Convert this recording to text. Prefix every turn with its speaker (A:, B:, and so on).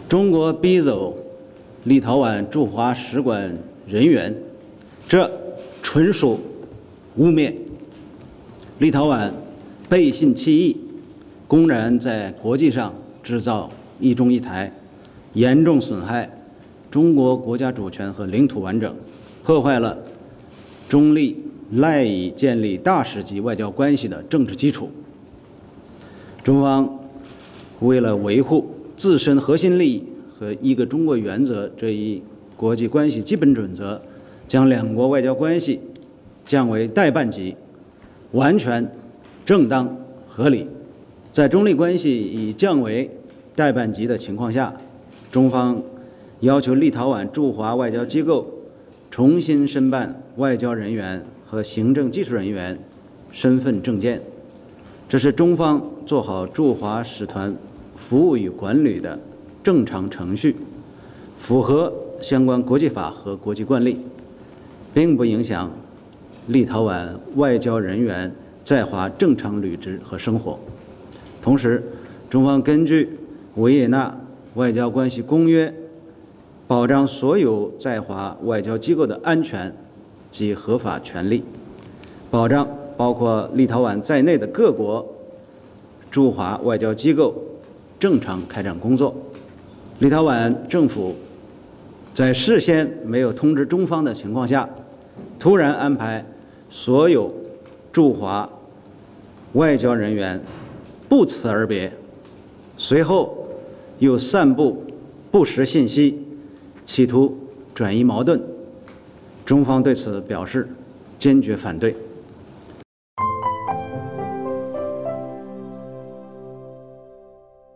A: 中国逼走立陶宛驻华使馆人员，这纯属污蔑。立陶宛背信弃义，公然在国际上制造一中一台，严重损害中国国家主权和领土完整，破坏了中立赖以建立大使级外交关系的政治基础。中方为了维护自身核心利益和一个中国原则这一国际关系基本准则，将两国外交关系降为代办级，完全正当合理。在中立关系已降为代办级的情况下，中方要求立陶宛驻华外交机构重新申办外交人员和行政技术人员身份证件，这是中方做好驻华使团服务与管理的正常程序，符合相关国际法和国际惯例，并不影响立陶宛外交人员在华正常履职和生活。同时，中方根据维也纳外交关系公约，保障所有在华外交机构的安全及合法权利，保障包括立陶宛在内的各国驻华外交机构正常开展工作。立陶宛政府在事先没有通知中方的情况下，突然安排所有驻华外交人员不辞而别，随后又散布不实信息，企图转移矛盾。中方对此表示坚决反对。